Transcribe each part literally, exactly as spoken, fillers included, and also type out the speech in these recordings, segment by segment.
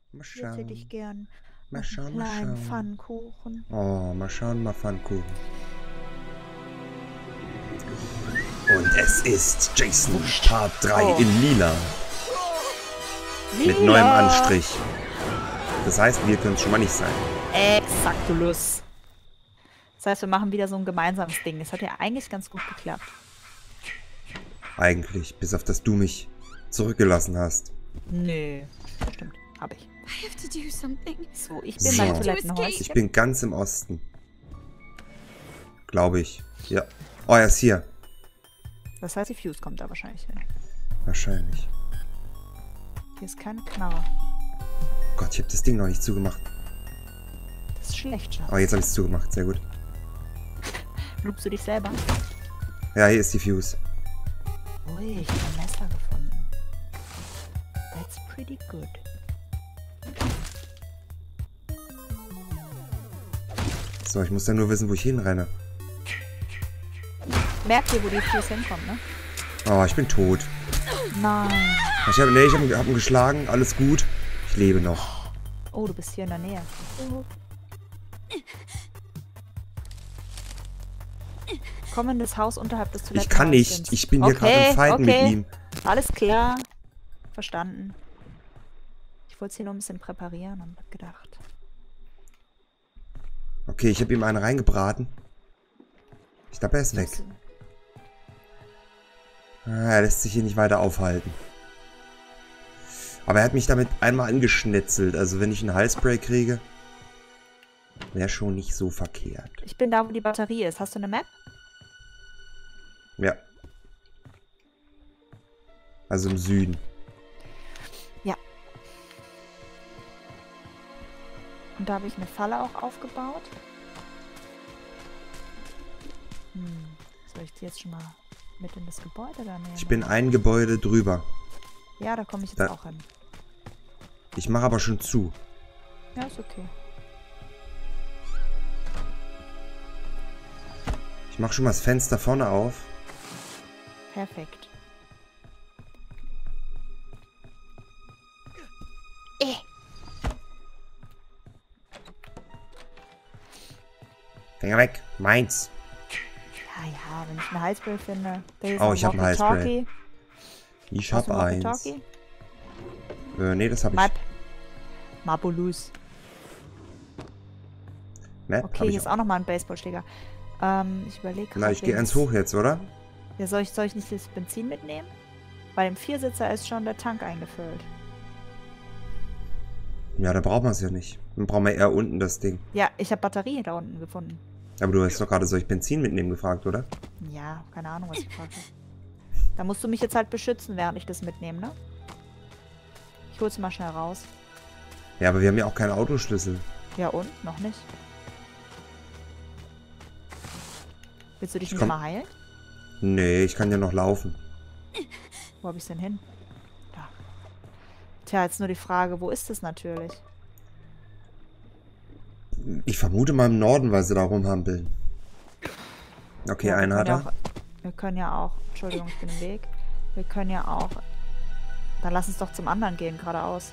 Mal Ich hätte dich schauen. gern. Mal Noch schauen, einen mal kleinen schauen. Pfannkuchen. Oh, mal schauen, mal Pfannkuchen. Und es ist Jason Part drei Oh. in Lila. Mit neuem Anstrich. Das heißt, wir können es schon mal nicht sein. Exaktulus. Das heißt, wir machen wieder so ein gemeinsames Ding. Das hat ja eigentlich ganz gut geklappt. Eigentlich, bis auf dass du mich zurückgelassen hast. Nö, das stimmt. Hab ich. I have to do something. So, ich bin So. beim Toilettenhäuschen. Ich bin ganz im Osten. Glaube ich. Ja. Oh, er ist hier. Das heißt, die Fuse kommt da wahrscheinlich hin. Wahrscheinlich. Hier ist keine Knarre. Gott, ich habe das Ding noch nicht zugemacht. Das ist schlecht, Schatz. Oh, jetzt habe ich es zugemacht. Sehr gut. Lobst du dich selber? Ja, hier ist die Fuse. Ui, ich habe ein Messer gefunden. That's pretty good. So, ich muss dann nur wissen, wo ich hinrenne. Merkt ihr, wo die Fuse hinkommt, ne? Oh, ich bin tot. Nein. Ich habe nee, ich hab, hab ihn geschlagen. Alles gut. Ich lebe noch. Oh, du bist hier in der Nähe. Komm in das Haus unterhalb des Toilettenhäuschens. Ich kann nicht. Ich bin hier okay, gerade im Fighten okay. mit ihm. Alles klar. Verstanden. Ich wollte es hier nur ein bisschen präparieren und hab gedacht. Okay, ich habe ihm einen reingebraten. Ich glaube, er ist weg. Ah, er lässt sich hier nicht weiter aufhalten. Aber er hat mich damit einmal angeschnetzelt. Also wenn ich einen Heilspray kriege, wäre schon nicht so verkehrt. Ich bin da, wo die Batterie ist. Hast du eine Map? Ja. Also im Süden. Ja. Und da habe ich eine Falle auch aufgebaut. Hm. Soll ich die jetzt schon mal mit in das Gebäude da nehmen? Ich bin ein Gebäude drüber. Ja, da komme ich jetzt Da- auch hin. Ich mache aber schon zu. Ja, ist okay. Ich mache schon mal das Fenster vorne auf. Perfekt. Eh. Finger weg. Meins. Ja, ja, wenn ich einen Highspray finde. Da ist Oh, ein ich hab einen Walkie-Talkie. Ich Hast hab du ein eins. Walkie-Talkie? Äh, nee, das hab ich. Map. Mapulus. Map Okay, hab hier ich ist auch. auch nochmal ein Baseballschläger. Ähm, ich überlege Na, ich gehe eins hoch jetzt, oder? Ja, soll ich, soll ich nicht das Benzin mitnehmen? Bei dem Viersitzer ist schon der Tank eingefüllt. Ja, da braucht man es ja nicht. Dann brauchen wir eher unten das Ding. Ja, ich habe Batterie da unten gefunden. Aber du hast doch gerade, soll ich Benzin mitnehmen gefragt, oder? Ja, keine Ahnung, was ich gefragt habe. Da musst du mich jetzt halt beschützen, während ich das mitnehme, ne? Ich hol's mal schnell raus. Ja, aber wir haben ja auch keinen Autoschlüssel. Ja und? Noch nicht. Willst du dich Ich nicht komm- mal heilen? Nee, ich kann ja noch laufen. Wo hab ich's denn hin? Da. Tja, jetzt nur die Frage, wo ist es natürlich? Ich vermute mal im Norden, weil sie da rumhampeln. Okay, Ja, wir einen können hat ja er. auch, wir können ja auch... Entschuldigung, ich bin im Weg. Wir können ja auch... Dann lass uns doch zum anderen gehen, geradeaus.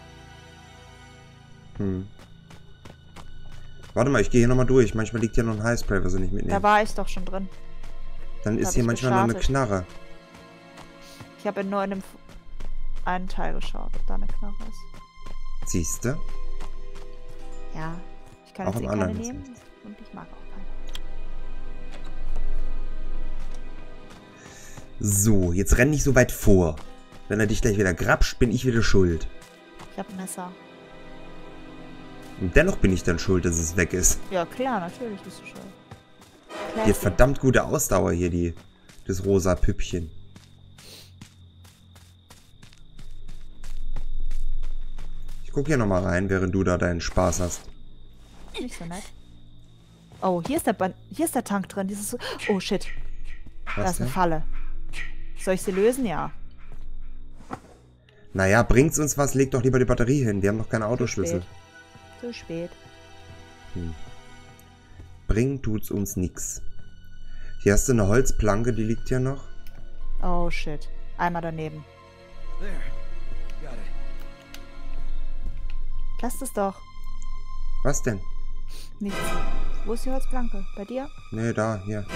Hm. Warte mal, ich gehe hier nochmal durch. Manchmal liegt hier noch ein Highspray, was ich nicht Da mitnehmen. war ich doch schon drin. Dann da ist hab hier ich manchmal noch eine gestartet. Knarre. Ich habe nur in dem F- einen Teil geschaut, ob da eine Knarre ist. Siehste? Ja, ich kann Auch jetzt im eh keine anderen ist nehmen. Und ich mag auch keine. So, jetzt renn nicht so weit vor. Wenn er dich gleich wieder grapscht, bin ich wieder schuld. Ich habe ein Messer. Und dennoch bin ich dann schuld, dass es weg ist. Ja, klar, natürlich bist du schuld. Die hat Classy. verdammt gute Ausdauer hier, die, das rosa Püppchen. Ich guck hier nochmal rein, während du da deinen Spaß hast. Nicht so nett. Oh, hier ist der, Ban hier ist der Tank drin. Dieses so oh, shit. Da Was ist eine denn? Falle. Soll ich sie lösen? Ja. Naja, bringt's uns was? Leg doch lieber die Batterie hin. Wir haben noch keinen Autoschlüssel. Zu spät. Hm. Bringen tut's uns nix. Hier hast du eine Holzplanke, die liegt hier noch. Oh, shit. Einmal daneben. There. Got it. Lass es doch. Was denn? Nichts. Wo ist die Holzplanke? Bei dir? Nee, da, hier.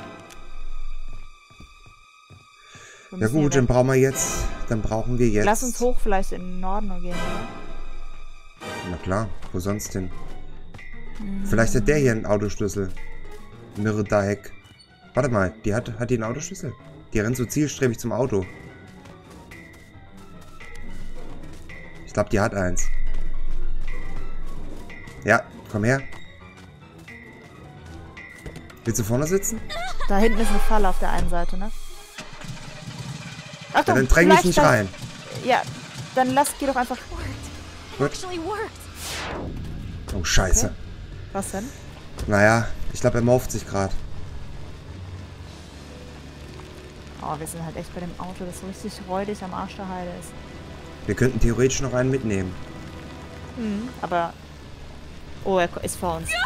Wir Ja müssen hier gut, dann weg. brauchen wir jetzt... Dann brauchen wir jetzt... Lass uns hoch vielleicht in den Norden gehen, oder? Na klar, wo sonst hin? Vielleicht hat der hier einen Autoschlüssel. Mirda Heck. Warte mal, die hat, hat die einen Autoschlüssel? Die rennt so zielstrebig zum Auto. Ich glaube, die hat eins. Ja, komm her. Willst du vorne sitzen? Da hinten ist eine Falle auf der einen Seite, ne? Ja, Achtung, dann dräng mich vielleicht nicht das- rein. Ja, dann lass, geh doch einfach... Gut. Actually worked. Oh, scheiße. Okay. Was denn? Naja, ich glaube, er morpht sich gerade. Oh, wir sind halt echt bei dem Auto, das so richtig räudig am Arsch der Heide ist. Wir könnten theoretisch noch einen mitnehmen. Mhm, aber... Oh, er ist vor uns.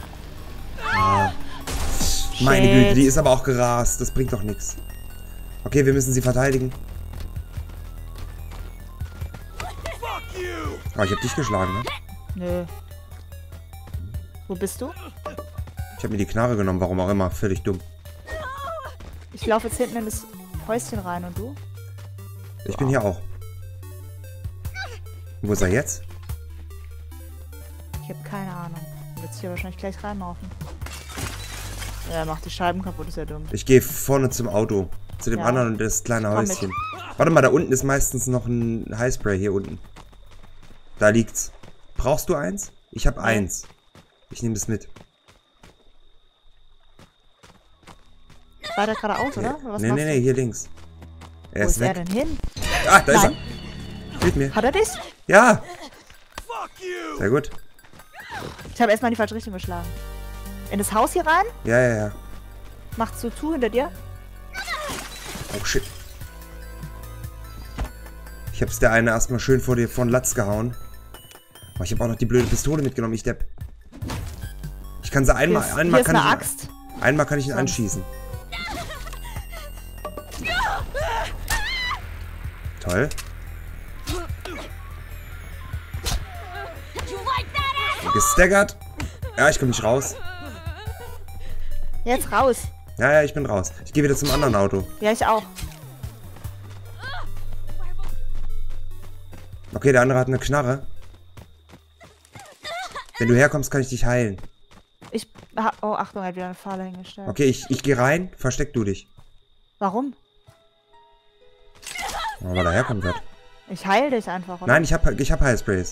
Meine Shit. Güte, die ist aber auch gerast. Das bringt doch nichts. Okay, wir müssen sie verteidigen. Oh, ich hab dich geschlagen, ne? Nö. Wo bist du? Ich habe mir die Knarre genommen, warum auch immer. Völlig dumm. Ich laufe jetzt hinten in das Häuschen rein und du? Ich bin hier auch. Wo ist er jetzt? Ich habe keine Ahnung. Er wird sich hier wahrscheinlich gleich reinlaufen. Ja, er macht die Scheiben kaputt, ist ja dumm. Ich gehe vorne zum Auto. Zu dem Ja. anderen und das kleine Komm mit. Häuschen. Warte mal, da unten ist meistens noch ein Highspray. Hier unten. Da liegt's. Brauchst du eins? Ich habe eins. Ich nehme das mit. Weiter geradeaus, oder? oder was nee, machst nee, du? nee, hier links. Er Wo ist ist er weg. denn hin? Ah, da Nein. ist er. Hilf mir. Hat er dich? Ja. Sehr gut. Ich habe erstmal in die falsche Richtung geschlagen. In das Haus hier rein? Ja, ja, ja. Macht so zu hinter dir? Oh, shit. Ich hab's der eine erstmal schön vor dir von Latz gehauen. Oh, ich habe auch noch die blöde Pistole mitgenommen, ich Depp. Ich kann sie einmal, Hier ist, einmal hier ist kann eine ich, Axt. einmal kann ich ihn Sonst. anschießen. Toll. You like that ass? Gestaggert. Ja, ich komme nicht raus. Jetzt raus. Ja, ja, ich bin raus. Ich gehe wieder zum anderen Auto. Ja, ich auch. Okay, der andere hat eine Knarre. Wenn du herkommst, kann ich dich heilen. Ich... ha- Oh, Achtung, er hat wieder eine Falle hingestellt. Okay, ich, ich gehe rein. Versteck du dich. Warum? Oh, weil er herkommen wird. Ich heil dich einfach, oder? Nein, ich hab, ich hab Highsprays.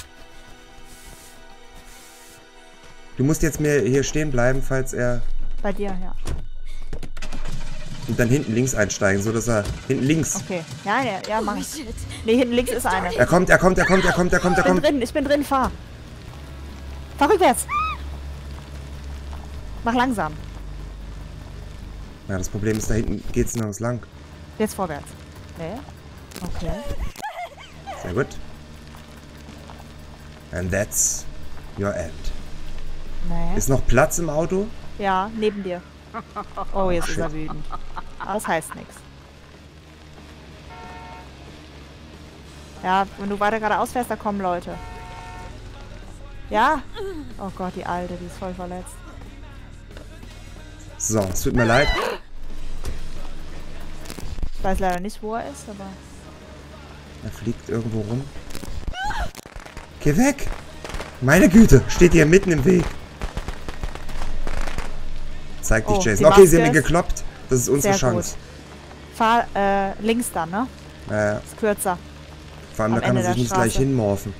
Du musst jetzt mir hier stehen bleiben, falls er... Bei dir, ja. Und dann hinten links einsteigen, so dass er... Hinten links. Okay. Ja, ja, ja, mach Holy ich. shit. Nee, hinten links ist einer. Er kommt, er kommt, er kommt, er kommt, er kommt, er Ich bin kommt. drin, ich bin drin, fahr. Fahr rückwärts. Mach langsam. Ja, das Problem ist, da hinten geht's nirgends lang. Jetzt vorwärts. Nee. Okay. Sehr gut. And that's your end. Nee. Ist noch Platz im Auto? Ja, neben dir. Oh, jetzt ist er wütend. Aber das heißt nichts. Ja, wenn du weiter geradeaus fährst, da kommen Leute. Ja? Oh Gott, die Alte, die ist voll verletzt. So, es tut mir leid. Ich weiß leider nicht, wo er ist, aber... Er fliegt irgendwo rum. Geh weg! Meine Güte, steht hier mitten im Weg. Zeig dich, Oh, Jason. die Okay, sie Maske haben ihn ist- gekloppt. Das ist unsere Sehr Chance. Fahr äh, links dann, ne? Äh, Ist kürzer. vor allem, Am da kann Ende man sich der nicht gleich Straße. hinmorphen.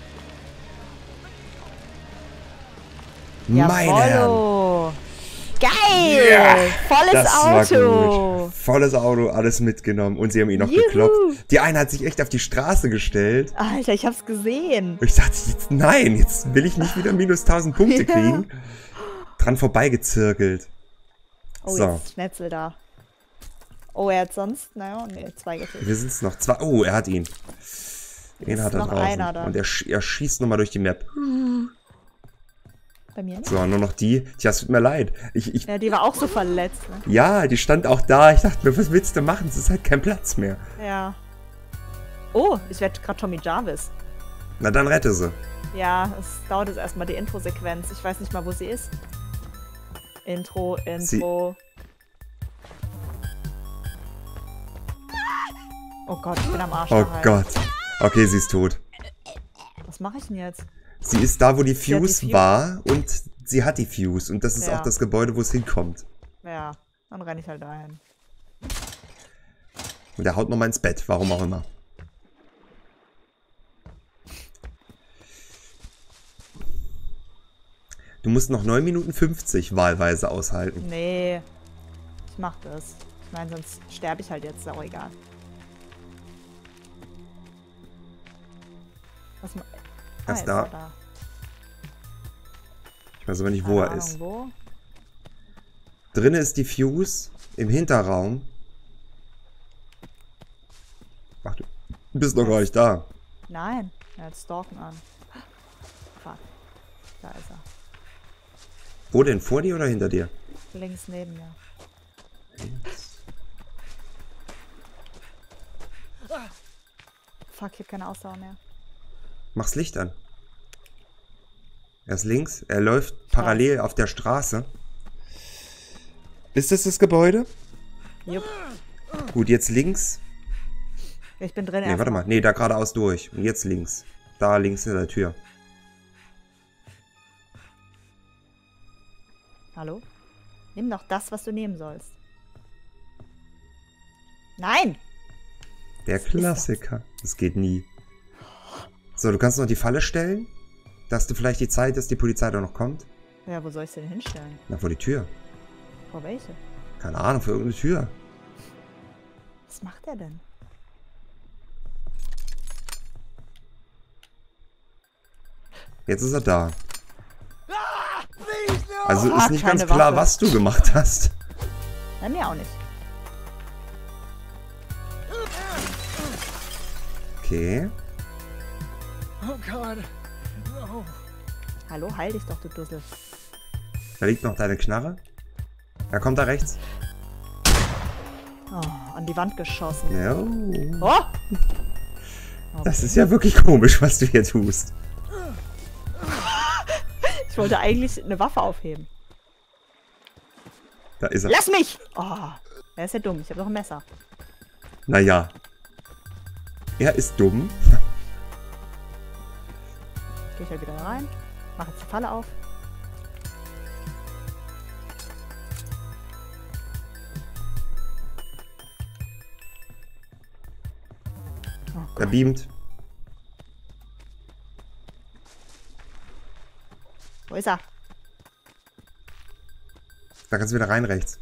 Meine Herren. Jawollo. Geil! Volles Das war Auto! gut. Volles Auto, alles mitgenommen. Und sie haben ihn noch Juhu. gekloppt. Die eine hat sich echt auf die Straße gestellt. Alter, ich hab's gesehen. Und ich dachte, jetzt nein, jetzt will ich nicht wieder minus tausend Punkte Ja. kriegen. Dran vorbeigezirkelt. Oh, So. jetzt ist Schnetzel da. Oh, er hat sonst, naja, nee, zwei gekriegt. Wir sind noch zwei. Oh, er hat ihn. Den Ist hat er noch draußen. einer da. Und er, sch er schießt nochmal durch die Map. Bei mir nicht? So, nur noch die. Tja, es tut mir leid. Ich, ich, Ja, die war auch so verletzt, ne? ja, die stand auch da. Ich dachte mir, was willst du machen? Es ist halt kein Platz mehr. Ja. Oh, ich werde gerade Tommy Jarvis. Na, dann rette sie. Ja, es dauert jetzt erstmal die Intro-Sequenz. Ich weiß nicht mal, wo sie ist. Intro, Intro. Sie oh Gott, ich bin am Arsch. Oh Gott. Okay, sie ist tot. Was mache ich denn jetzt? Sie ist da, wo die Fuse, die Fuse war und sie hat die Fuse. Und das ist ja. auch das Gebäude, wo es hinkommt. Ja, dann renne ich halt dahin. Und er haut nochmal ins Bett, warum auch immer. Du musst noch neun Minuten fünfzig wahlweise aushalten. Nee, ich mach das. Ich meine, sonst sterbe ich halt jetzt, ist auch egal. Was ma er ist ah, da. Ist er da. Ich weiß aber nicht, wo Keine er Ahnung, ist. Wo? Drinnen ist die Fuse im Hinterraum. Ach, du bist noch gar nicht da. Nein, er hat Stalken an. Fuck. Da ist er. Wo denn? Vor dir oder hinter dir? Links neben mir. Links. Fuck, ich hab keine Ausdauer mehr. Mach's Licht an. Er ist links. Er läuft parallel auf der Straße. Ist das das Gebäude? Jupp. Gut, jetzt links. Ich bin drin. Nee, warte mal. Nee, da geradeaus durch. Und jetzt links. Da links in der Tür. Hallo? Nimm doch das, was du nehmen sollst. Nein! Der Klassiker. Das geht nie. So, du kannst noch die Falle stellen. Da hast du vielleicht die Zeit, dass die Polizei da noch kommt. Ja, wo soll ich denn hinstellen? Na, vor die Tür. Vor welche? Keine Ahnung, vor irgendeine Tür. Was macht er denn? Jetzt ist er da. Also Ah, ist nicht ganz keine klar, Waffe. was du gemacht hast. Bei mir auch nicht. Okay. Oh Gott. No. Hallo, heil dich doch, du Dussel. Da liegt noch deine Knarre. Da kommt da rechts. Oh, an die Wand geschossen. Ja. Oh! Das ist ja wirklich komisch, was du hier tust. Ich wollte eigentlich eine Waffe aufheben. Da ist er. Lass mich! Oh, er ist ja dumm. Ich habe noch ein Messer. Naja. Er ist dumm. Gehe ich halt wieder rein. Mach jetzt die Falle auf. Oh Er beamt. Wo ist er? Da kannst du wieder rein rechts.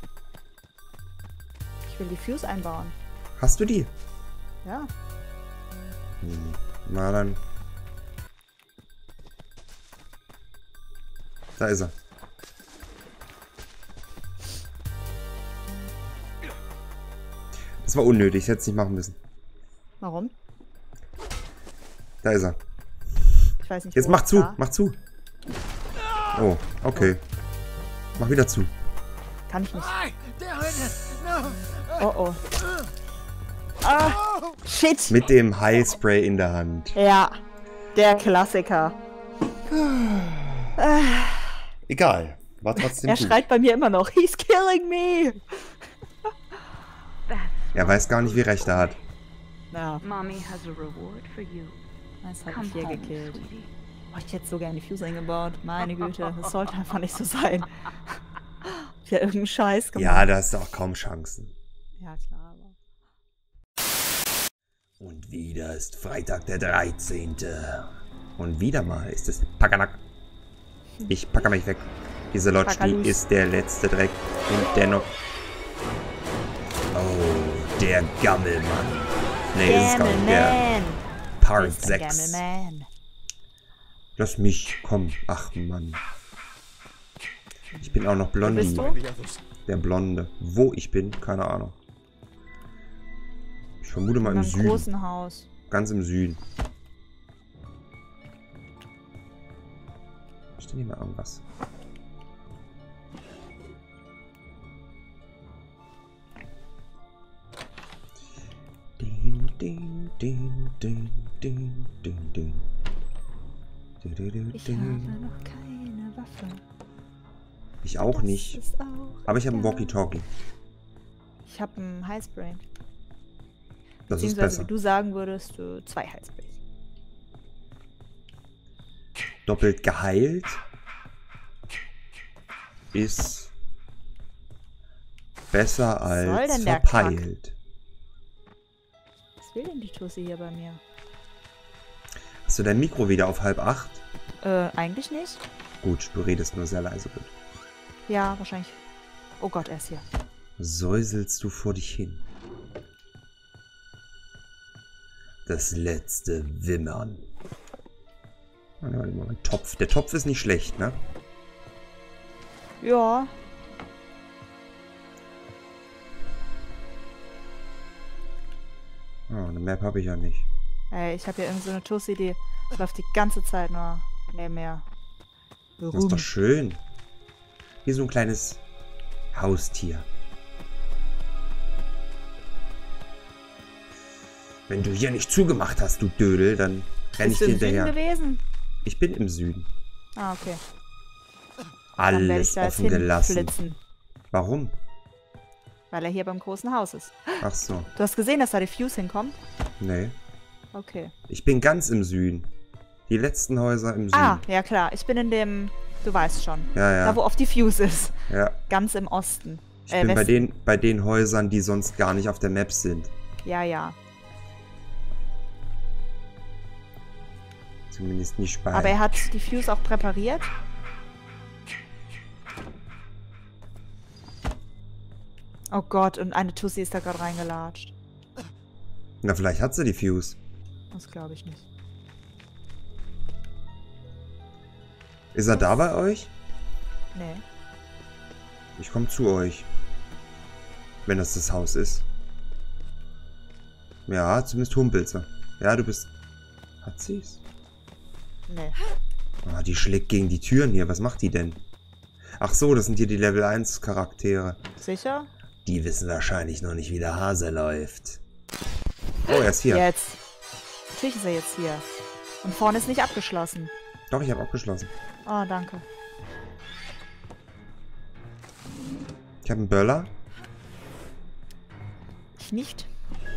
Ich will die Fuse einbauen. Hast du die? Ja. Hm. Na dann. Da ist er. Das war unnötig, ich hätte es nicht machen müssen. Warum? Da ist er. Ich weiß nicht. Jetzt wo mach ist zu, da. mach zu. Oh, okay. Mach wieder zu. Kann ich nicht. Ay, no. Oh oh. Ah, shit. Mit dem Highspray in der Hand. Ja, der Klassiker. Egal. War trotzdem Er gut. schreit bei mir immer noch, he's killing me. Er weiß gar nicht, wie recht er hat. Ja, Mommy has a reward for you. das hat Come mich hier home, gekillt. sweetie. Oh, ich hätte so gerne die Fuse eingebaut. Meine Güte, das sollte einfach nicht so sein. Ich hätte irgendeinen Scheiß gemacht. Ja, da hast du auch kaum Chancen. Ja, klar, aber. Und wieder ist Freitag der dreizehnte Und wieder mal ist es Packernack. Ich packe mich weg. Diese Lodge, die Packerlus. ist der letzte Dreck. Und dennoch... Oh, der Gammelmann. Nee, ist es gar nicht. Der Gammelman. Part Ist der sechs. Gammelman. Lass mich, komm. Ach, Mann. Ich bin auch noch Blondie. bist du? Der Blonde. Wo ich bin, keine Ahnung. Ich vermute mal In im einem Süden. großen Haus. Ganz im Süden. Ich nehme mal irgendwas. Ding, ding, ding, ding, ding, ding, ding. Ich habe noch keine Waffe. Ich auch Das nicht. ist auch Aber ich habe ein egal. Walkie-Talkie. Ich habe ein Highspray. Das ist Beziehungsweise, besser. wie du sagen würdest, äh, zwei Highsprays. Doppelt geheilt ist besser soll als denn der verpeilt. Was will denn die Tussi hier bei mir? Hast du dein Mikro wieder auf halb acht? Äh, eigentlich nicht. Gut, du redest nur sehr leise. Gut. Ja, wahrscheinlich. Oh Gott, er ist hier. Säuselst du vor dich hin? Das letzte Wimmern. Warte mal, Moment. Topf. Der Topf ist nicht schlecht, ne? Ja. Oh, eine Map habe ich ja nicht. Ey, ich habe hier irgend so eine Tussi, die läuft die ganze Zeit nur neben mir Das ist rum. doch schön. Wie so ein kleines Haustier. Wenn du hier nicht zugemacht hast, du Dödel, dann renn ich Bist du dir im Süden hinterher. gewesen? Ich bin im Süden. Ah, okay. Dann werde ich Alles da jetzt offen gelassen. hinflitzen, Warum? weil er hier beim großen Haus ist. Ach so. Du hast gesehen, dass da die Fuse hinkommt? Nee. Okay. Ich bin ganz im Süden. Die letzten Häuser im Süden. Ah, ja klar. Ich bin in dem, du weißt schon. Ja, ja. Da, wo oft die Fuse ist. Ja. Ganz im Osten. Ich Äh, bin bei Westen. den, bei den Häusern, die sonst gar nicht auf der Map sind. Ja, ja. Zumindest nicht bei. Aber er hat die Fuse auch präpariert. Oh Gott, und eine Tussi ist da gerade reingelatscht. Na, vielleicht hat sie die Fuse. Das glaube ich nicht. Ist er da bei euch? Nee. Ich komme zu euch. Wenn das das Haus ist. Ja, zumindest humpelt sie. Ja, du bist... Hat sie's? Nee. Ah, die schlägt gegen die Türen hier. Was macht die denn? Ach so, das sind hier die Level eins Charaktere. Sicher? Die wissen wahrscheinlich noch nicht, wie der Hase läuft. Oh, er ist hier. Jetzt. Natürlich ist er jetzt hier. Und vorne ist nicht abgeschlossen. Doch, ich habe abgeschlossen. Oh, danke. Ich habe einen Böller. Ich nicht.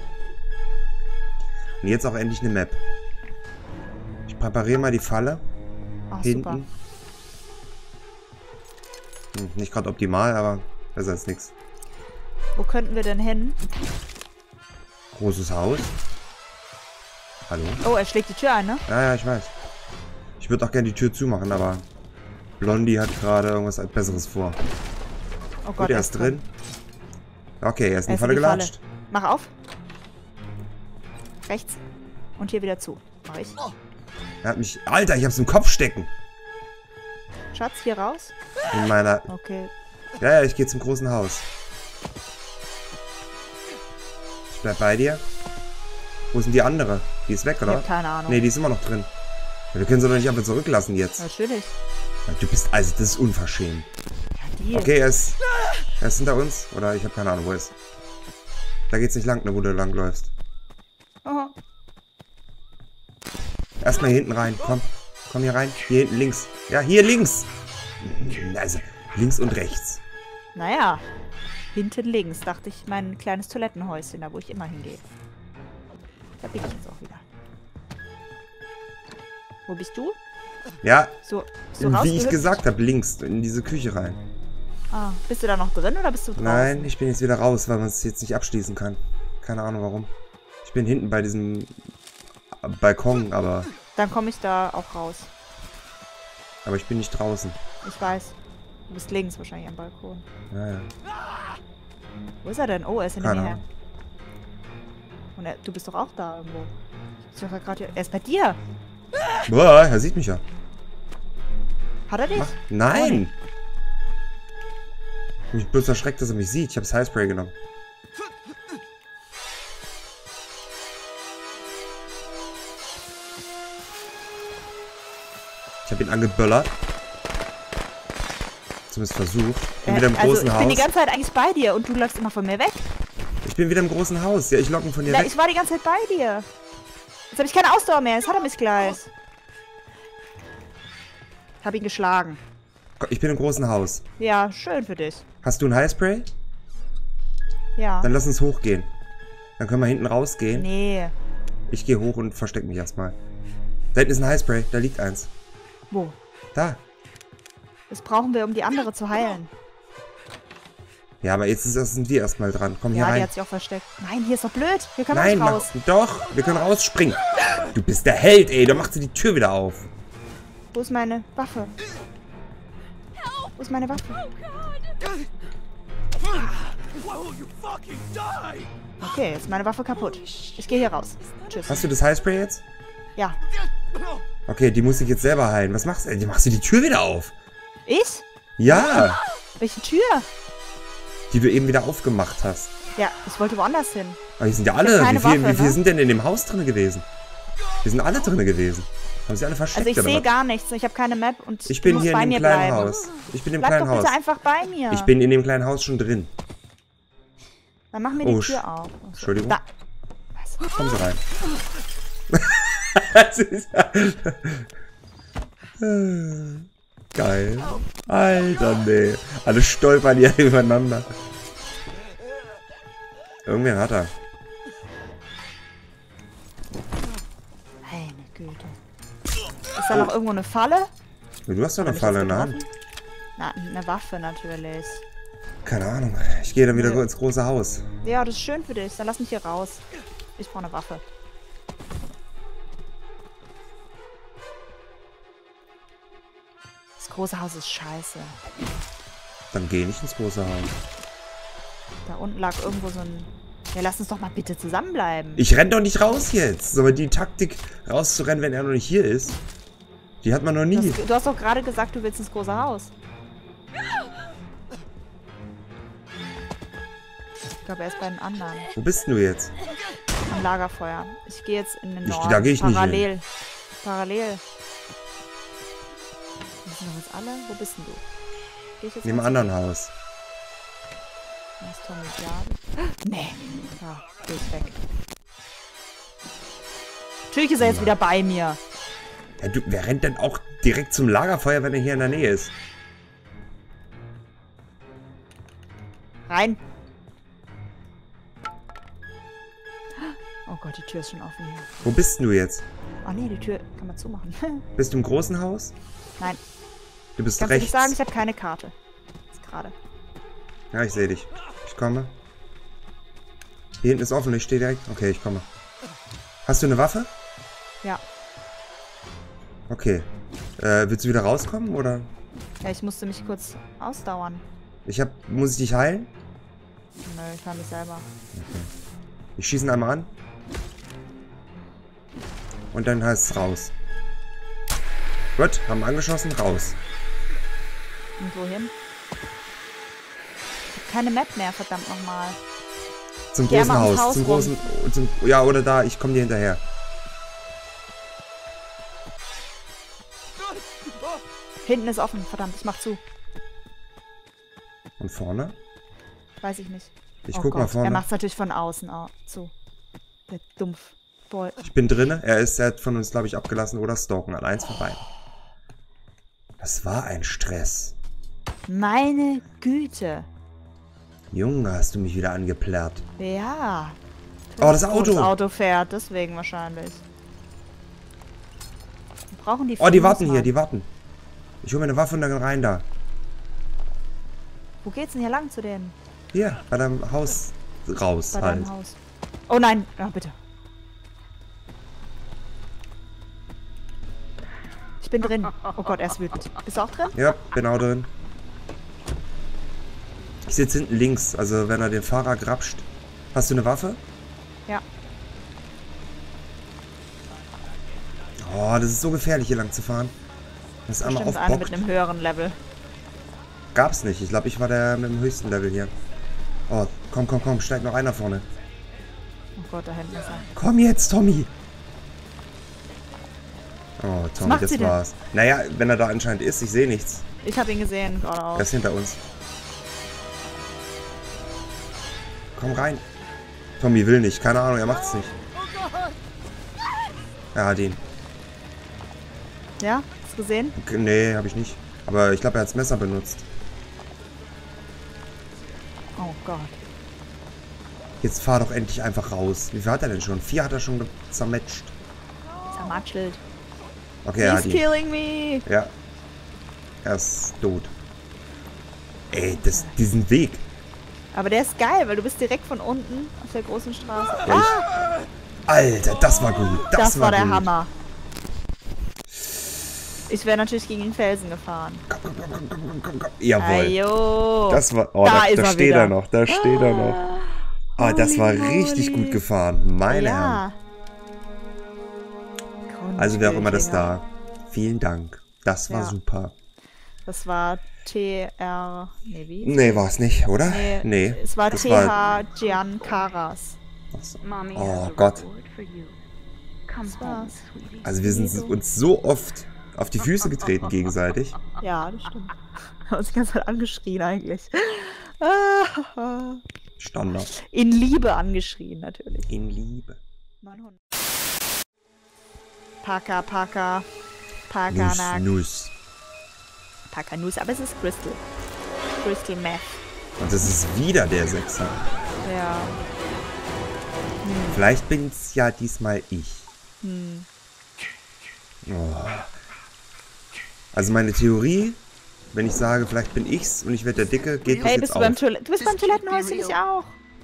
Und jetzt auch endlich eine Map. Ich präpariere mal die Falle. Ach, Hinten. super. Hm, nicht gerade optimal, aber besser als nichts. Wo könnten wir denn hin? Großes Haus. Hallo? Oh, er schlägt die Tür ein, ne? Ja, ja, ich weiß. Ich würde auch gerne die Tür zumachen, aber Blondie hat gerade irgendwas Besseres vor. Oh Gott, Gut, er ist drin. Okay, er ist in Er die Falle die Falle. gelatscht. Mach auf. Rechts. Und hier wieder zu. Mach ich. Er hat mich... Alter, ich hab's im Kopf stecken. Schatz, hier raus. In meiner... Okay. Ja, ja, ich gehe zum großen Haus. Ich bleib bei dir. Wo ist denn die andere? Die ist weg, Ich oder? hab keine Ahnung. Nee, die ist immer noch drin. Ja, wir können sie doch nicht einfach zurücklassen jetzt. Natürlich. Ja, du bist... Also, das ist unverschämt. Ja, die. Okay, er ist... Er ist hinter uns. Oder ich habe keine Ahnung, wo er ist. Da geht's nicht lang, ne, wo du lang läufst. Oh. Erstmal hier hinten rein. Komm. Komm hier rein. Hier hinten links. Ja, hier links. Also, links und rechts. Naja. Hinten links dachte ich mein kleines Toilettenhäuschen, da wo ich immer hingehe. Da bin ich jetzt auch wieder. Wo bist du? Ja, So, so wie ich rausgehüpft? gesagt habe, links. In diese Küche rein. Ah, bist du da noch drin oder bist du draußen? Nein, ich bin jetzt wieder raus, weil man es jetzt nicht abschließen kann. Keine Ahnung warum. Ich bin hinten bei diesem Balkon, aber, Dann komme ich da auch raus. aber ich bin nicht draußen. Ich weiß. Du bist links wahrscheinlich am Balkon. Ja, ja. Wo ist er denn? Oh, er ist hinter Keine mir her. Ahnung. Und er, du bist doch auch da irgendwo. Ich doch gerade hier. Er ist bei dir. Boah, er sieht mich ja. Hat er dich? Mach. Nein! Ich bin bloß erschreckt, dass er mich sieht. Ich habe das Highspray genommen. Ich habe ihn angeböllert. Zumindest versucht. Ich bin Äh, wieder im also großen ich Haus. bin die ganze Zeit eigentlich bei dir und du läufst immer von mir weg. Ich bin wieder im großen Haus. Ja, ich lock ihn von dir Na, weg. ich war die ganze Zeit bei dir. Jetzt habe ich keine Ausdauer mehr. Jetzt hat er mich gleich. Hab ihn geschlagen. Ich bin im großen Haus. Ja, schön für dich. Hast du ein Highspray? Ja. Dann lass uns hochgehen. Dann können wir hinten rausgehen. Nee. Ich gehe hoch und versteck mich erstmal. Da hinten ist ein Highspray. Da liegt eins. Wo? Da. Das brauchen wir, um die andere zu heilen. Ja, aber jetzt ist, sind wir erstmal dran. Komm hier Ja, die rein. hat sich auch versteckt. Nein, hier ist doch blöd. Hier können wir Nein, nicht mach, raus. doch. Wir können rausspringen. Du bist der Held, ey. Da macht sie die Tür wieder auf. Wo ist meine Waffe? Wo ist meine Waffe? Okay, jetzt ist meine Waffe kaputt. Ich gehe hier raus. Tschüss. Hast du das Highspray jetzt? Ja. Okay, die muss ich jetzt selber heilen. Was machst du? Die machst du die Tür wieder auf? Ich? Ja. Welche Tür? Die du eben wieder aufgemacht hast. Ja, ich wollte woanders hin. Aber die sind ja hab alle. keine Wie viele Waffe, wie viel ne? sind denn in dem Haus drin gewesen? Wir sind alle drin gewesen. Haben sie alle versteckt? Also ich oder sehe was? gar nichts. Ich habe keine Map und Ich du bin musst hier bei in dem mir kleinen bleiben. Haus. Ich bin im Bleib kleinen doch bitte Haus. einfach bei mir. Ich bin in dem kleinen Haus schon drin. Dann mach mir Oh, die Tür auf. Ach so. Entschuldigung. Da. Kommen Sie rein. Das ist ja... Geil. Alter, nee. Alle stolpern hier übereinander. Irgendwer hat er. Meine Güte. Ist da noch irgendwo eine Falle? Du hast doch eine Hab ich Falle das in der Hand. getroffen? Na, eine Waffe natürlich. Keine Ahnung. Ich gehe dann wieder Nö. ins große Haus. Ja, das ist schön für dich. Dann lass mich hier raus. Ich brauche eine Waffe. Das große Haus ist scheiße. Dann geh nicht ins große Haus. Da unten lag irgendwo so ein... Ja, lass uns doch mal bitte zusammenbleiben. Ich renn doch nicht raus jetzt. Aber die Taktik rauszurennen, wenn er noch nicht hier ist, die hat man noch Du nie. hast, du hast doch gerade gesagt, du willst ins große Haus. Ich glaube, er ist bei den anderen. Wo bist denn du jetzt? Am Lagerfeuer. Ich gehe jetzt in den Ich- Norden. da geh ich nicht Parallel. Parallel. Wir sind doch jetzt alle. Wo bist denn du? Geh ich jetzt In dem mal anderen Haus. zu- Da ist Tommy Diabel. Nee. Ja, geh ich weg. Natürlich ist er jetzt wieder bei mir. Ja, du, wer rennt denn auch direkt zum Lagerfeuer, wenn er hier in der Nähe ist? Rein. Oh Gott, die Tür ist schon offen hier. Wo bist denn du jetzt? Oh nee, die Tür kann man zumachen. Bist du im großen Haus? Nein. Du bist Kannst du rechts. nicht sagen, ich habe keine Karte. Jetzt gerade. Ja, ich sehe dich. Ich komme. Hier hinten ist offen, ich stehe direkt. Okay, ich komme. Hast du eine Waffe? Ja. Okay. Äh, willst du wieder rauskommen, oder? Ja, ich musste mich kurz ausdauern. Ich hab... Muss ich dich heilen? Nö, ich kann mich selber. Ich schieße ihn einmal an. Und dann heißt es raus. Gut, haben angeschossen, raus. Und wohin? Ich hab keine Map mehr, verdammt nochmal. Zum Geh großen einmal ums Haus. Haus Zum rum. großen... Zum, ja, oder da, ich komme dir hinterher. Hinten ist offen, verdammt, ich mach zu. Und vorne? Weiß ich nicht. Ich Oh guck mal Gott, vorne. Er macht's natürlich von außen au- zu. Der Dumpf. Boy. Ich bin drinne. Er ist, er hat von uns, glaube ich, abgelassen oder stalken. An eins vorbei. Das war ein Stress. Meine Güte. Junge, hast du mich wieder angeplärrt. Ja. Oh, das Auto. Das Auto fährt, deswegen wahrscheinlich. Wir brauchen die Oh, die Fünf warten mal. hier, die warten. Ich hole mir eine Waffe und dann rein da. Wo geht's denn hier lang zu denen? Hier, bei deinem Haus raus Bei halt. deinem Haus. Oh nein, ja, bitte. Ich bin drin. Oh Gott, er ist wütend. Bist du auch drin? Ja, bin auch drin. Ich sitze hinten links, also wenn er den Fahrer grapscht. Hast du eine Waffe? Ja. Oh, das ist so gefährlich, hier lang zu fahren. Das ist einmal Bestimmt eine mit aufbockt. einem höheren Level. Gab's nicht. Ich glaube, ich war der mit dem höchsten Level hier. Oh, komm, komm, komm, steigt noch einer vorne. Oh Gott, da hinten ist er. Komm jetzt, Tommy! Oh, Tommy, macht das sie denn? war's. Naja, wenn er da anscheinend ist, ich sehe nichts. Ich habe ihn gesehen, Er geradeaus. ist hinter uns. Komm rein. Tommy will nicht, keine Ahnung, er macht's nicht. Er hat ihn. Ja? Hast du gesehen? Okay, nee, habe ich nicht. Aber ich glaube, er hat das Messer benutzt. Oh Gott. Jetzt fahr doch endlich einfach raus. Wie viel hat er denn schon? Vier hat er schon zermatcht. Zermatschelt. Okay, er He's hat ihn. killing me. Ja. Er ist tot. Ey, das, diesen Weg. Aber der ist geil, weil du bist direkt von unten auf der großen Straße. Ah, Alter, das war gut. Das, das war der gut. Hammer. Ich wäre natürlich gegen den Felsen gefahren. Komm, komm, komm, komm, komm, komm, komm. Jawohl. Ayo. Das war. Oh, Da da, ist da er steht wieder. er noch. Da steht er noch. Oh, das war Holy richtig moly. gut gefahren. Meine Herren. Ja. Also wer auch immer das Grundgültiger. da. Vielen Dank. Das war Ja. super. Das war T R... Nee, wie? Nee, war es nicht, oder? Nee, Nee. es war das T H Giancaras. Achso. Mommy Oh has a Gott. reward for you. Come Das home, war's. sweetie. Also wir sind uns so oft auf die Füße getreten gegenseitig. Ja, das stimmt. Wir haben uns die ganze Zeit angeschrien eigentlich. Ah, Standard. In Liebe angeschrien, natürlich. In Liebe. Mein Hund. Paka, Paka. Nuss, Pakanak. Nuss. Paka Nuss, aber es ist Crystal. Crystal Meth. Und das ist wieder der Sechser. Ja. Vielleicht bin's ja diesmal ich. Hm. Oh. Also meine Theorie, wenn ich sage, vielleicht bin ich's und ich werde der Dicke, geht das Hey, jetzt bist du auf. beim Toilette? Du bist beim Toilettenhäuschen, ich auch.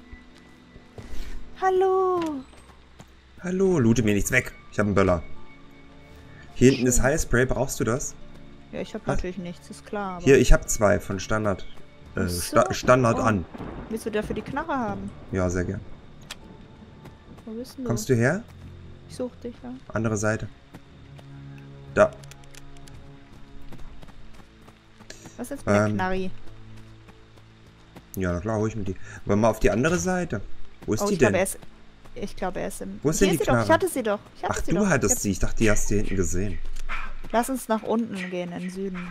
Hallo. Hallo, loote mir nichts weg. Ich habe einen Böller. Hier hinten ist Highspray, brauchst du das? Ja, ich habe Was? natürlich nichts, ist klar. Aber Hier, ich habe zwei von Standard. Äh, Ach so. Sta Standard Oh. an. Willst du dafür die Knarre haben? Ja, sehr gern. Wo bist denn du? Kommst du her? Ich such dich, ja. Andere Seite. Da. Was ist jetzt mit der Ähm, Knarri? Ja, na klar, hol ich mir die. Aber mal auf die andere Seite. Wo ist Oh, die ich denn? glaube, er ist... Ich glaube, er ist im... Wo ist Hier denn die sie doch. Ich Knarre? hatte sie doch. Ich hatte Ach, sie du doch. hattest Ich sie. Ich dachte, die hast du hier hinten gesehen. hab... Lass uns nach unten gehen, in den Süden.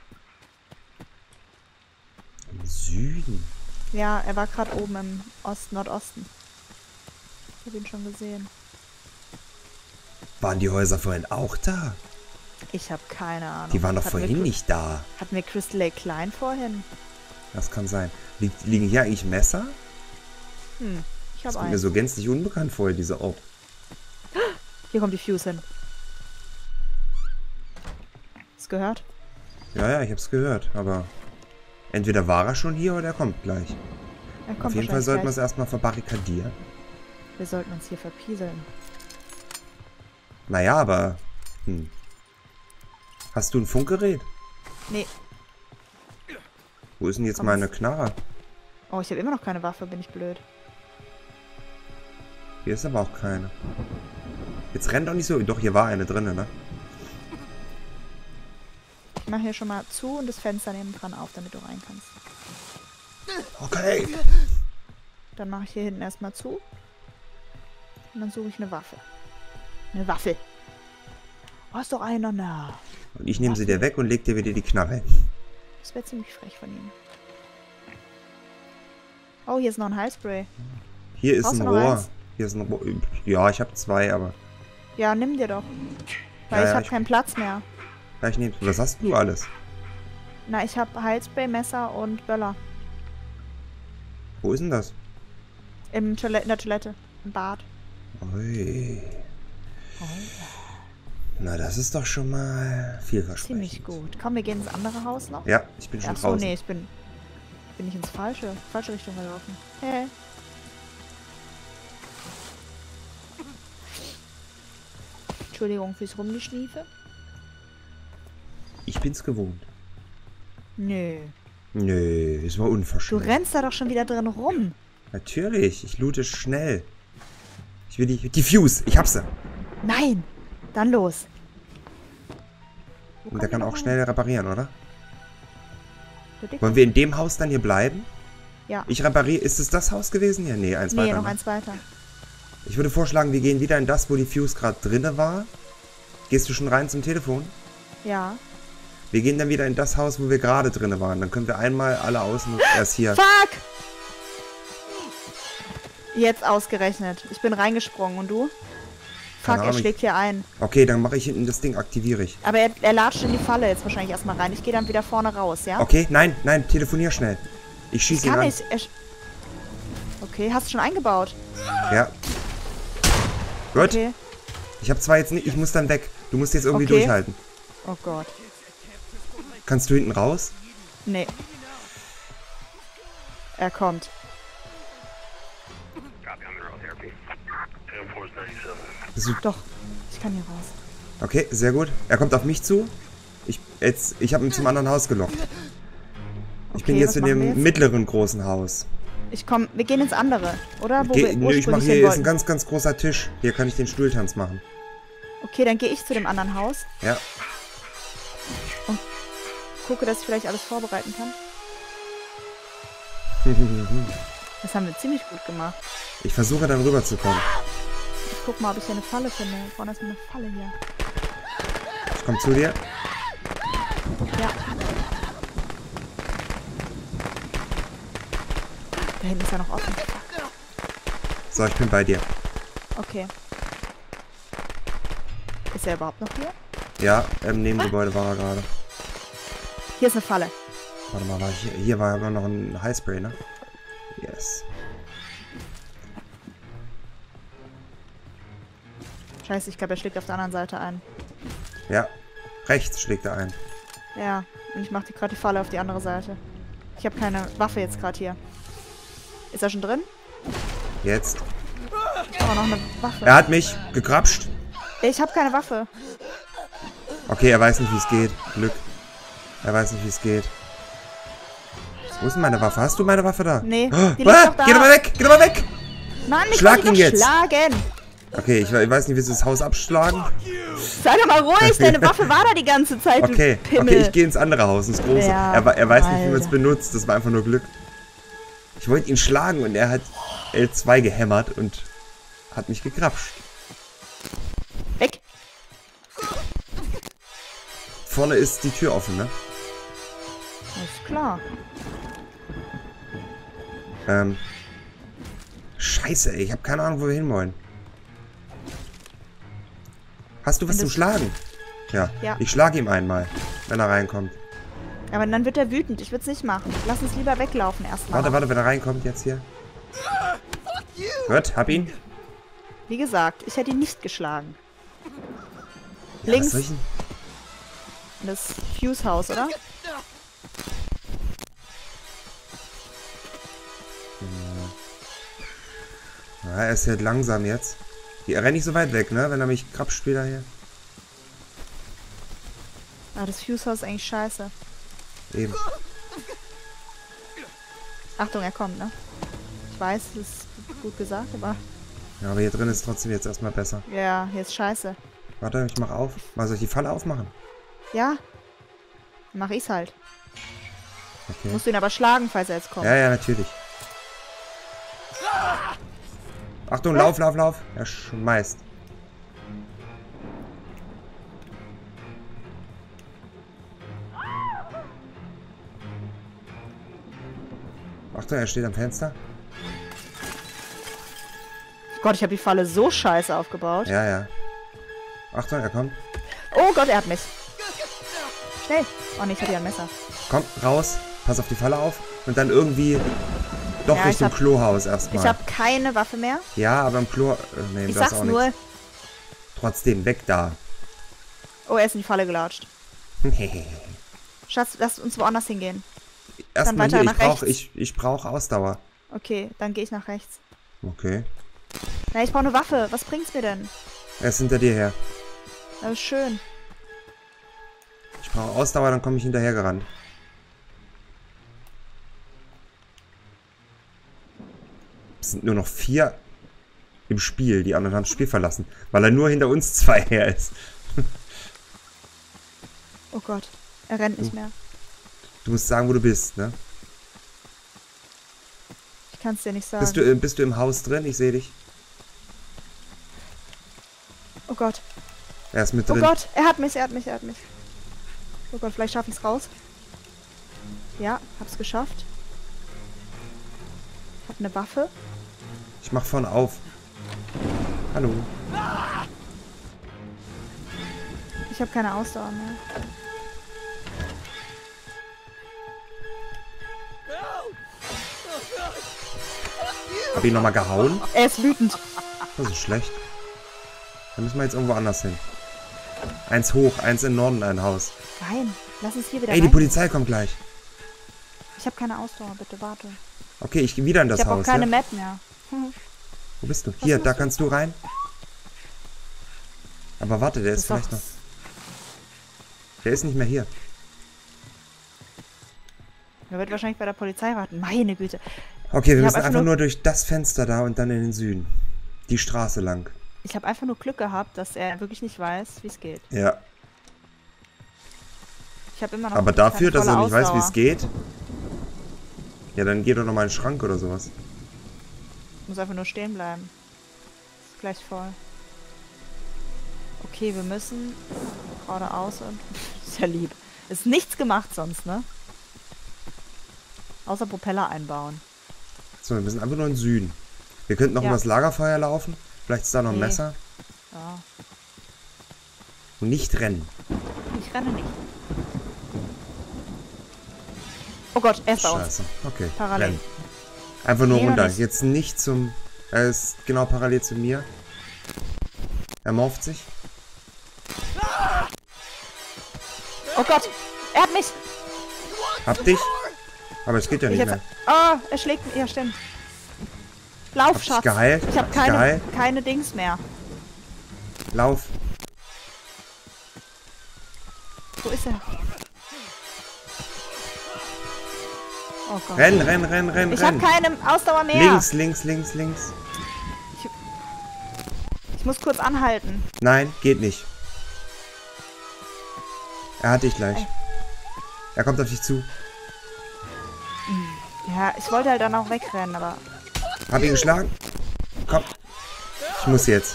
Im Süden. Ja, er war gerade oben im Osten, Nordosten. Ich habe ihn schon gesehen. Waren die Häuser vorhin auch da? Ich habe keine Ahnung. Die waren doch Hatten wir vorhin Cry- nicht da. Hatten wir Crystal Lake Klein vorhin? Das kann sein. Lie liegen hier eigentlich Messer? Hm, ich Das habe kommt mir eins. so gänzlich unbekannt vor, diese Orb. Hier kommt die Fuse hin. Hast du gehört? Ja, ja, ich hab's gehört, aber entweder war er schon hier oder er kommt gleich. Er kommt Auf jeden Fall wahrscheinlich sollten wir es gleich. erstmal verbarrikadieren. Wir sollten uns hier verpieseln. Naja, aber... Hm. Hast du ein Funkgerät? Nee. Wo ist denn jetzt Komm, meine es- Knarre? Oh, ich habe immer noch keine Waffe, bin ich blöd. Hier ist aber auch keine. Jetzt rennt doch nicht so... Doch, hier war eine drin, ne? Ich mache hier schon mal zu und das Fenster nebendran auf, damit du rein kannst. Okay. Dann mache ich hier hinten erstmal zu. Und dann suche ich eine Waffe. Eine Waffe. Oh, ist doch einer da. Und ich nehme sie dir weg und leg dir wieder die Knarre hin. Das wäre ziemlich frech von ihm. Oh, hier ist noch ein Highspray. Hier ist Brauchst ein du noch Rohr. eins? Hier ist ein Rohr. Ja, ich habe zwei, aber... Ja, nimm dir doch. Weil Ja, ich ja, habe ich- keinen Platz mehr. Ja, ich nehme... Was hast du alles? Na, ich habe Highspray, Messer und Böller. Wo ist denn das? Im Toilette, in der Toilette. Im Bad. Ui. Na, das ist doch schon mal vielversprechend. Ziemlich gut. Komm, wir gehen ins andere Haus noch. Ja, ich bin schon Ach so, draußen. nee, ich bin... Bin ich ins falsche, falsche Richtung gelaufen. Hey. Entschuldigung fürs Rumgeschniefe. Ich bin's gewohnt. Nö. Nö, es war Du unverschämt. rennst da doch schon wieder drin rum. Natürlich, ich loote schnell. Ich will die... Die Fuse, ich hab sie. Nein. Dann los. Wo Und der kommt kann die auch noch schnell reparieren, oder? rein? Der Dicke? Wollen wir in dem Haus dann hier bleiben? Ja. Ich repariere... Ist es das Haus gewesen? Ja, nee, eins Nee, weiter. noch ne? eins weiter. Ich würde vorschlagen, wir gehen wieder in das, wo die Fuse gerade drinne war. Gehst du schon rein zum Telefon? Ja. Wir gehen dann wieder in das Haus, wo wir gerade drinne waren. Dann können wir einmal alle außen erst hier... Fuck! Jetzt ausgerechnet. Ich bin reingesprungen und du? Fuck, Keine er Ahnung. schlägt hier ein. Okay, dann mache ich hinten das Ding, aktiviere ich. Aber er, er latscht in die Falle jetzt wahrscheinlich erstmal rein. Ich gehe dann wieder vorne raus, ja? Okay, nein, nein, telefonier schnell. Ich schieße ihn Kann an. ich. Er sch- okay, hast du schon eingebaut? Ja. Gut. Okay. Ich habe zwar jetzt nicht, ich muss dann weg. Du musst jetzt irgendwie Okay. durchhalten. Oh Gott. Kannst du hinten raus? Nee. Er kommt. Bist du Doch. Ich kann hier raus. Okay, sehr gut. Er kommt auf mich zu. Ich jetzt, ich habe ihn zum anderen Haus gelockt. Ich Okay, bin jetzt was in machen wir dem jetzt? mittleren großen Haus. Ich komm. Wir gehen ins andere, oder? Wo Geh, wir nö, ich mache ursprünglich hier hin ist ein wollten. ganz, ganz großer Tisch. Hier kann ich den Stuhltanz machen. Okay, dann gehe ich zu dem anderen Haus. Ja. Gucke, dass ich vielleicht alles vorbereiten kann. Das haben wir ziemlich gut gemacht. Ich versuche dann rüberzukommen. Ich guck mal, ob ich hier eine Falle finde. Wir brauchen erstmal eine Falle hier. Ich komme zu dir. Ja. Da hinten ist ja noch offen. So, ich bin bei dir. Okay. Ist er überhaupt noch hier? Ja, im Nebengebäude war er gerade. Hier ist eine Falle. Warte mal, war hier, hier war aber noch ein Highspray, ne? Yes. Scheiße, ich glaube, er schlägt auf der anderen Seite ein. Ja. Rechts schlägt er ein. Ja, und ich mache gerade die Falle auf die andere Seite. Ich habe keine Waffe jetzt gerade hier. Ist er schon drin? Jetzt. Ich brauche noch eine Waffe. Er hat mich gekrapscht. Ich habe keine Waffe. Okay, er weiß nicht, wie es geht. Glück. Er weiß nicht, wie es geht. Wo ist denn meine Waffe? Hast du meine Waffe da? Nee, Oh, die liegt ah, doch da. geh doch mal weg! Geh doch mal weg! Mann, ich Schlag wollte ihn dich doch jetzt. schlagen. Okay, ich, ich weiß nicht, willst du das Haus abschlagen? Sei doch mal ruhig, deine Waffe war da die ganze Zeit, Okay, du Pimmel. okay, ich gehe ins andere Haus, ins große. Ja, er, wa- er weiß nicht, wie man es Alter. benutzt. Das war einfach nur Glück. Ich wollte ihn schlagen und er hat L zwei gehämmert und hat mich gekrapscht. Weg. Vorne ist die Tür offen, ne? Alles klar. Ähm. Scheiße, ey, ich habe keine Ahnung, wo wir hinwollen. Hast du was Wenn zum das- Schlagen? Ja. Ja. Ich schlage ihm einmal, wenn er reinkommt. Aber dann wird er wütend. Ich würde es nicht machen. Lass uns lieber weglaufen erstmal. Warte, warte, wenn er reinkommt jetzt hier. Gut, hab ihn. Wie gesagt, ich hätte ihn nicht geschlagen. Ja, Links was soll ich denn? das Fuse-Haus, oder? Ja, er ist halt langsam jetzt. Er rennt nicht so weit weg, ne? Wenn er mich krapscht wieder hier. Ah, das Fuse-Haus ist eigentlich scheiße. Eben. Achtung, er kommt, ne? Ich weiß, das ist gut gesagt, aber... Ja, aber hier drin ist trotzdem jetzt erstmal besser. Ja, hier ist scheiße. Warte, ich mach auf. Mal soll ich die Falle aufmachen? Ja? Dann mach ich's halt. Okay. Musst du ihn aber schlagen, falls er jetzt kommt. Ja, ja, natürlich. Achtung, lauf, lauf, lauf. Er schmeißt. Achtung, er steht am Fenster. Gott, ich habe die Falle so scheiße aufgebaut. Ja, ja. Achtung, er kommt. Oh Gott, er hat mich. Schnell. Oh ne, ich hatte ja ein Messer. Komm, raus. Pass auf die Falle auf. Und dann irgendwie doch Ja, ich Richtung hab- Klohaus Ich erstmal. habe keine Waffe mehr. Ja, aber im Klo... Äh, nee, Ich das sag's auch nur. nicht. Trotzdem, weg da. Oh, er ist in die Falle gelatscht. Schatz, lass uns woanders hingehen. Erstmal weiter hier, nach ich brauche rechts. ich, ich brauch Ausdauer. Okay, dann gehe ich nach rechts. Okay. Na, ich brauche eine Waffe. Was bringt's mir denn? Er ist hinter dir her. Das ist schön. Ich brauche Ausdauer, dann komme ich hinterher gerannt. Es sind nur noch vier im Spiel. Die anderen haben das Spiel verlassen. Weil er nur hinter uns zwei her ist. Oh Gott, er rennt nicht mehr. Du musst sagen, wo du bist, ne? Ich kann es dir nicht sagen. Bist du, äh, bist du im Haus drin? Ich sehe dich. Oh Gott, Er ist mit oh drin. Gott, er hat mich, er hat mich, er hat mich. Oh Gott, vielleicht schaffe ich es raus. Ja, hab's geschafft. Hab eine Waffe. Ich mach vorne auf. Hallo. Ich habe keine Ausdauer mehr. Hab ihn nochmal gehauen? Er ist wütend. Das ist schlecht. Dann müssen wir jetzt irgendwo anders hin. Eins hoch, eins im Norden, ein Haus. Nein, lass uns hier wieder Ey, die rein. Polizei kommt gleich. Ich habe keine Ausdauer, bitte warte. Okay, ich gehe wieder in das Ich habe auch Haus. keine Ja? Map mehr. Hm. Wo bist du? Hier, da kannst du rein. Aber warte, der ist Das vielleicht doch- noch... Der ist nicht mehr hier. Er wird wahrscheinlich bei der Polizei warten. Meine Güte. Okay, wir Ich hab müssen einfach einfach nur- nur durch das Fenster da und dann in den Süden. Die Straße lang. Ich habe einfach nur Glück gehabt, dass er wirklich nicht weiß, wie es geht. Ja. Ich habe immer noch Aber keine dafür, dass volle er nicht weiß, wie Ausdauer. es geht. Ja, dann geh doch noch mal in den Schrank oder sowas. Ich muss einfach nur stehen bleiben. Ist gleich voll. Okay, wir müssen geradeaus und... Ist ja lieb. Ist nichts gemacht sonst, ne? Außer Propeller einbauen. So, wir müssen einfach nur in den Süden. Wir könnten noch Ja. übers Lagerfeuer laufen. Vielleicht ist da noch ein Nee. Messer. Ja. Und nicht rennen. Ich renne nicht. Oh Gott, er ist bei uns. Scheiße. Okay. Parallel. Rennen. Einfach nur Nee, noch runter. nicht. Jetzt nicht zum... Er ist genau parallel zu mir. Er morpht sich. Oh Gott, er hat mich. Hab dich. Aber es geht ja Ich nicht hab... mehr. Ah, er schlägt mich. Ja, stimmt. Lauf, Hab dich Schatz. geheilt. Ich habe Hab dich keine, geheilt. keine Dings mehr. Lauf. Wo ist er? Oh Gott. Renn, renn, renn, renn, Ich habe renn. keine Ausdauer mehr. Links, links, links, links. Ich muss kurz anhalten. Nein, geht nicht. Er hat dich gleich. Er kommt auf dich zu. Ja, ich wollte halt dann auch wegrennen, aber... Hab ihn geschlagen. Komm. Ich muss jetzt.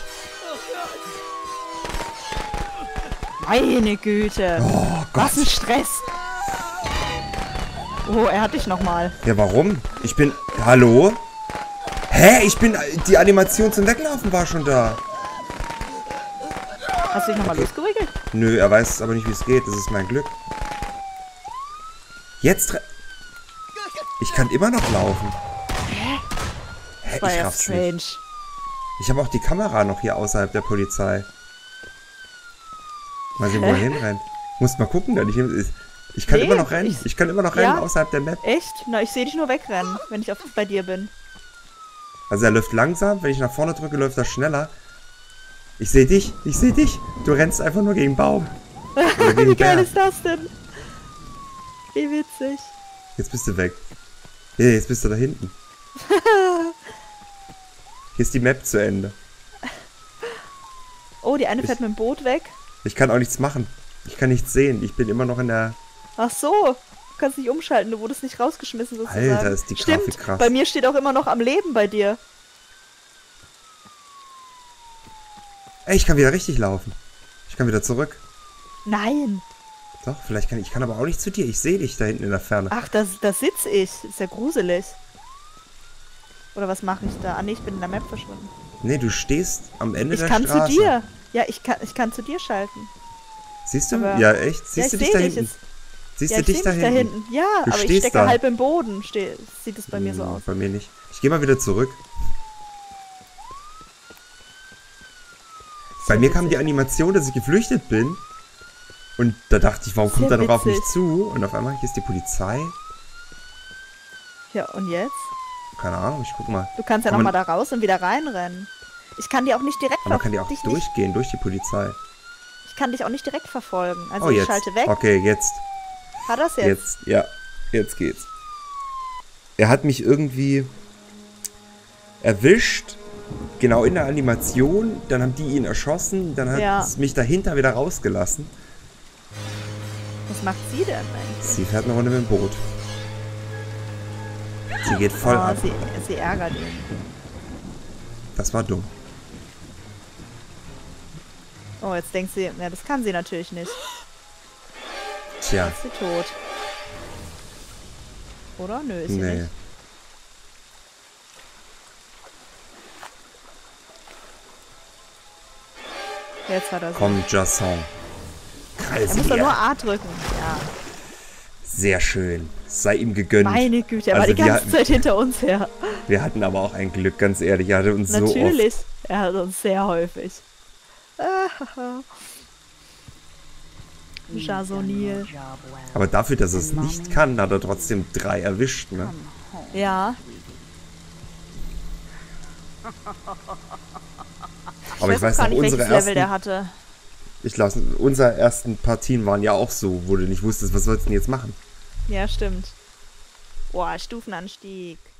Meine Güte. Oh Was Gott. ein Stress. Oh, er hat dich nochmal. Ja, warum? Ich bin... Hallo? Hä? Ich bin... Die Animation zum Weglaufen war schon da. Hast du dich nochmal losgewickelt? Nö, er weiß aber nicht, wie es geht. Das ist mein Glück. Jetzt... re- Ich kann immer noch laufen. Hä? Das war Ich ja raff's strange. nicht. Ich habe auch die Kamera noch hier außerhalb der Polizei. Mal sehen, wo er hinrennt. Muss mal gucken, dann ich, ich kann Nee, immer noch rennen. ich- Ich kann immer noch Ja? rennen außerhalb der Map. Echt? Na, ich sehe dich nur wegrennen, wenn ich auf, bei dir bin. Also er läuft langsam, wenn ich nach vorne drücke, läuft er schneller. Ich sehe dich, ich sehe dich. Du rennst einfach nur gegen Baum. Oder gegen Wie geil Berg. ist das denn? Wie witzig. Jetzt bist du weg. Nee, jetzt bist du da hinten. Hier ist die Map zu Ende. Oh, die eine Ich- fährt mit dem Boot weg. Ich kann auch nichts machen. Ich kann nichts sehen. Ich bin immer noch in der... Ach so. Du kannst nicht umschalten, du wurdest nicht rausgeschmissen sozusagen. Alter, ist die Grafik Stimmt, krass. bei mir steht auch immer noch am Leben bei dir. Ey, ich kann wieder richtig laufen. Ich kann wieder zurück. Nein. Doch, vielleicht kann ich... Ich kann aber auch nicht zu dir. Ich sehe dich da hinten in der Ferne. Ach, da da sitze ich. Ist ja gruselig. Oder was mache ich da? Ah, nee, ich bin in der Map verschwunden. Nee, du stehst am Ende Ich der kann Straße. zu dir. Ja, ich kann, ich kann zu dir schalten. Siehst du? Aber- Ja, echt? Ja, Siehst ich du dich seh da dich. hinten? Es- Siehst ja, du ich dich seh da mich hinten? da hinten. Ja, Du aber ich stehst stecke da. halb im Boden. Ste sieht es bei mir so Hm, aus. Bei mir nicht. Ich gehe mal wieder zurück. Bei So mir kam die witzig. Animation, dass ich geflüchtet bin. Und da dachte ich, warum kommt Sehr er noch auf mich witzig. zu? Und auf einmal, hier ist die Polizei. Ja, und jetzt? Keine Ahnung, ich guck mal. Du kannst ja Kann nochmal man- da raus und wieder reinrennen. Ich kann dir auch nicht direkt Aber man kann die auch dich durchgehen, durch die Polizei. Nicht, ich kann dich auch nicht direkt verfolgen. Also Oh, ich jetzt. schalte weg. Okay, jetzt. Hat das jetzt? Jetzt, ja. Jetzt geht's. Er hat mich irgendwie erwischt. Genau in der Animation. Dann haben die ihn erschossen. Dann hat Ja. es mich dahinter wieder rausgelassen. Was macht sie denn eigentlich? Sie fährt eine Runde mit dem Boot. Sie geht voll oh, ab. sie, sie ärgert ihn. Das war dumm. Oh, jetzt denkt sie, ja, das kann sie natürlich nicht. Tja, Ist sie tot. Oder? Nö, ist sie nee. nicht. Jetzt hat er sie. Komm, Jason. Er muss doch Kralse nur A drücken. Ja. Sehr schön. Sei ihm gegönnt. Meine Güte, er Also war die wir ganze hatten- Zeit hinter uns her. Wir hatten aber auch ein Glück, ganz ehrlich. Er hatte uns so oft. Natürlich. Er hat uns sehr häufig. Ah, Jasonil. Aber dafür, dass er es nicht kann, hat er trotzdem drei erwischt, ne? Ja. Aber ich weiß gar noch, nicht, unsere welches Level der ersten, hatte. ich glaube, unsere ersten Partien waren ja auch so, wo du nicht wusstest, was sollst du denn jetzt machen? Ja, stimmt. Boah, Stufenanstieg.